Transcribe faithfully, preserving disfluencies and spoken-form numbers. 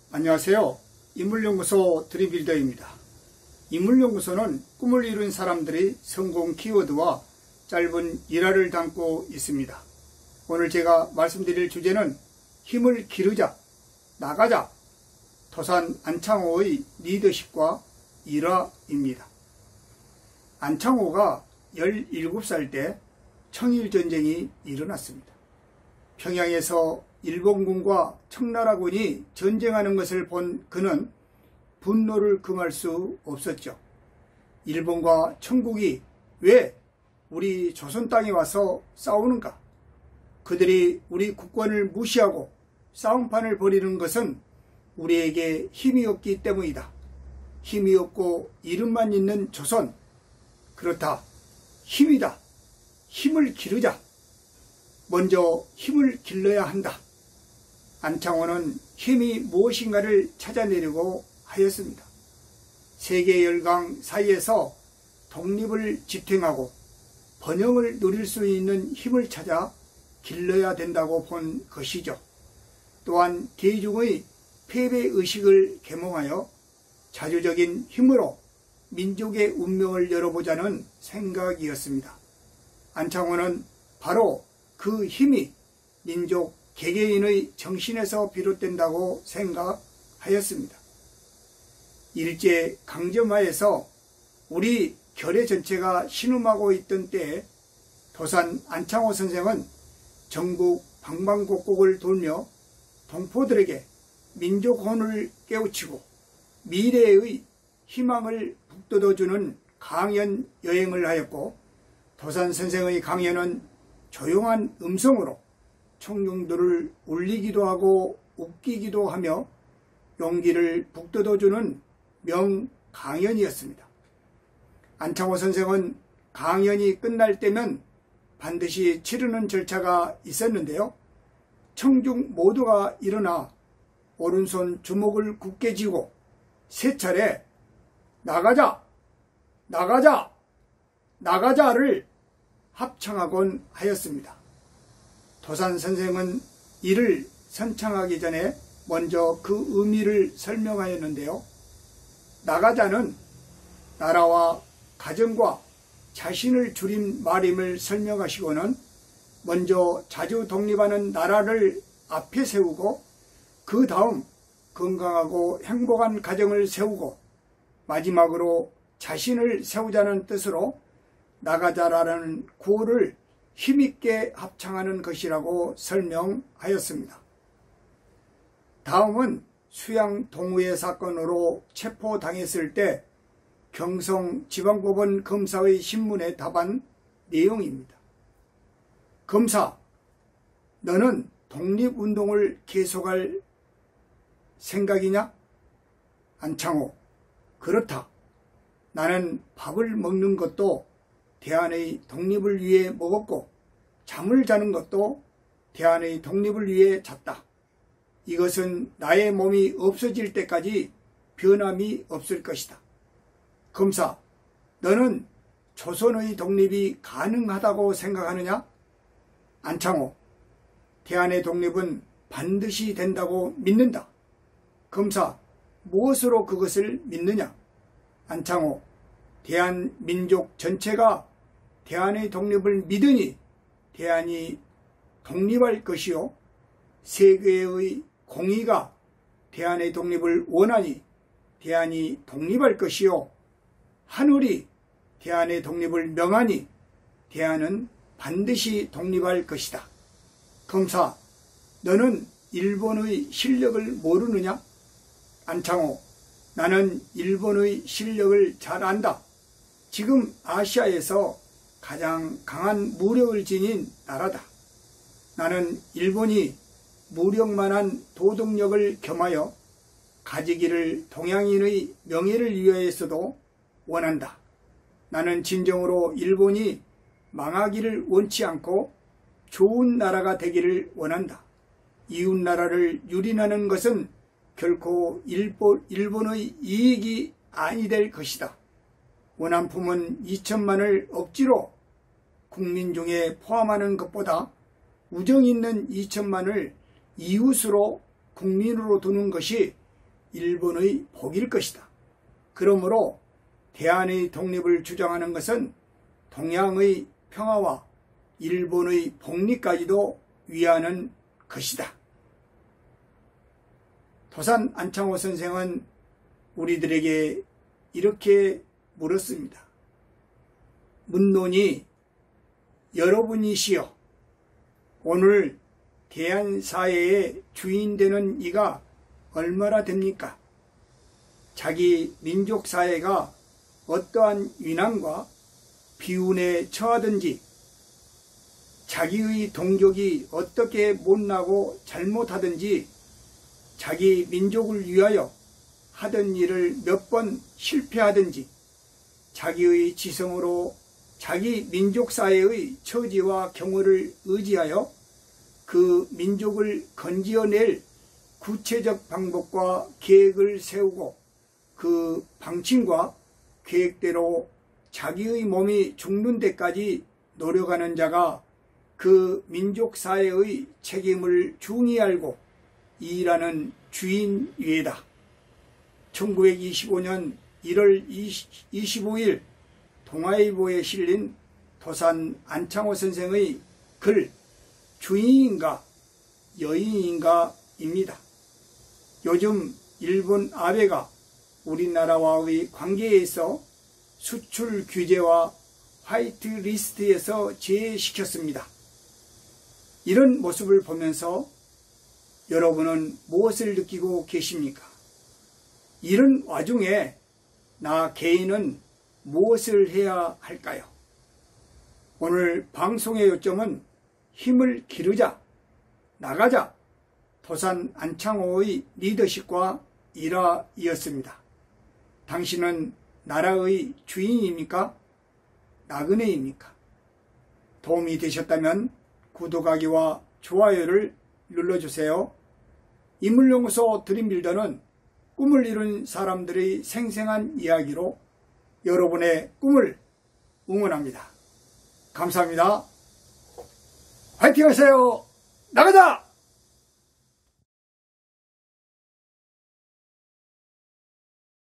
안녕하세요. 인물연구소 드림빌더입니다. 인물연구소는 꿈을 이룬 사람들의 성공 키워드와 짧은 일화를 담고 있습니다. 오늘 제가 말씀드릴 주제는 힘을 기르자, 나가자, 도산 안창호의 리더십과 일화입니다. 안창호가 열일곱 살 때 청일전쟁이 일어났습니다. 평양에서 일본군과 청나라군이 전쟁하는 것을 본 그는 분노를 금할 수 없었죠. 일본과 청국이 왜 우리 조선 땅에 와서 싸우는가? 그들이 우리 국권을 무시하고 싸움판을 벌이는 것은 우리에게 힘이 없기 때문이다. 힘이 없고 이름만 있는 조선. 그렇다. 힘이다. 힘을 기르자. 먼저 힘을 길러야 한다. 안창호는 힘이 무엇인가를 찾아내려고 하였습니다. 세계 열강 사이에서 독립을 지탱하고 번영을 누릴 수 있는 힘을 찾아 길러야 된다고 본 것이죠. 또한 대중의 패배의식을 계몽하여 자주적인 힘으로 민족의 운명을 열어보자는 생각이었습니다. 안창호는 바로 그 힘이 민족 개개인의 정신에서 비롯된다고 생각하였습니다. 일제 강점하에서 우리 결의 전체가 신음하고 있던 때에 도산 안창호 선생은 전국 방방곡곡을 돌며 동포들에게 민족혼을 깨우치고 미래의 희망을 북돋워주는 강연 여행을 하였고, 도산 선생의 강연은 조용한 음성으로 청중들을 울리기도 하고 웃기기도 하며 용기를 북돋워주는 명강연이었습니다. 안창호 선생은 강연이 끝날 때면 반드시 치르는 절차가 있었는데요. 청중 모두가 일어나 오른손 주먹을 굳게 쥐고 세 차례 나가자, 나가자, 나가자를 합창하곤 하였습니다. 도산 선생은 이를 선창하기 전에 먼저 그 의미를 설명하였는데요. 나가자는 나라와 가정과 자신을 줄인 말임을 설명하시고는 먼저 자주 독립하는 나라를 앞에 세우고 그 다음 건강하고 행복한 가정을 세우고 마지막으로 자신을 세우자는 뜻으로 나가자라는 구호를 힘있게 합창하는 것이라고 설명하였습니다. 다음은 수양 동우회 사건으로 체포당했을 때 경성지방법원 검사의 신문에 답한 내용입니다. 검사, 너는 독립운동을 계속할 생각이냐? 안창호, 그렇다. 나는 밥을 먹는 것도 대한의 독립을 위해 먹었고 잠을 자는 것도 대한의 독립을 위해 잤다. 이것은 나의 몸이 없어질 때까지 변함이 없을 것이다. 검사, 너는 조선의 독립이 가능하다고 생각하느냐? 안창호, 대한의 독립은 반드시 된다고 믿는다. 검사, 무엇으로 그것을 믿느냐? 안창호, 대한민족 전체가 대한의 독립을 믿으니 대한이 독립할 것이요, 세계의 공의가 대한의 독립을 원하니 대한이 독립할 것이요, 하늘이 대한의 독립을 명하니 대한은 반드시 독립할 것이다. 검사, 너는 일본의 실력을 모르느냐? 안창호, 나는 일본의 실력을 잘 안다. 지금 아시아에서 가장 강한 무력을 지닌 나라다. 나는 일본이 무력만한 도덕력을 겸하여 가지기를 동양인의 명예를 위하여서도 원한다. 나는 진정으로 일본이 망하기를 원치 않고 좋은 나라가 되기를 원한다. 이웃나라를 유린하는 것은 결코 일본, 일본의 이익이 아니 될 것이다. 원한품은 이천만을 억지로 국민 중에 포함하는 것보다 우정 있는 이천만을 이웃으로 국민으로 두는 것이 일본의 복일 것이다. 그러므로 대한의 독립을 주장하는 것은 동양의 평화와 일본의 복리까지도 위하는 것이다. 도산 안창호 선생은 우리들에게 이렇게 물었습니다. 문논이 여러분이시여, 오늘 대한사회의 주인 되는 이가 얼마나 됩니까? 자기 민족사회가 어떠한 위난과 비운에 처하든지, 자기의 동족이 어떻게 못나고 잘못하든지, 자기 민족을 위하여 하던 일을 몇 번 실패하든지, 자기의 지성으로 자기 민족사회의 처지와 경우를 의지하여 그 민족을 건지어낼 구체적 방법과 계획을 세우고 그 방침과 계획대로 자기의 몸이 죽는 데까지 노력하는 자가 그 민족사회의 책임을 중히 알고 일하는 주인이다. 천구백이십오 년 일월 이십오일 동아일보에 실린 도산 안창호 선생의 글 주인인가 여인인가 입니다. 요즘 일본 아베가 우리나라와의 관계에 있어 수출 규제와 화이트 리스트에서 제외시켰습니다. 이런 모습을 보면서 여러분은 무엇을 느끼고 계십니까? 이런 와중에 나 개인은 무엇을 해야 할까요? 오늘 방송의 요점은 힘을 기르자, 나가자, 도산 안창호의 리더십과 일화이었습니다. 당신은 나라의 주인입니까? 나그네입니까? 도움이 되셨다면 구독하기와 좋아요를 눌러주세요. 인물연구소 드림빌더는 꿈을 이룬 사람들의 생생한 이야기로 여러분의 꿈을 응원합니다. 감사합니다. 화이팅 하세요. 나가자!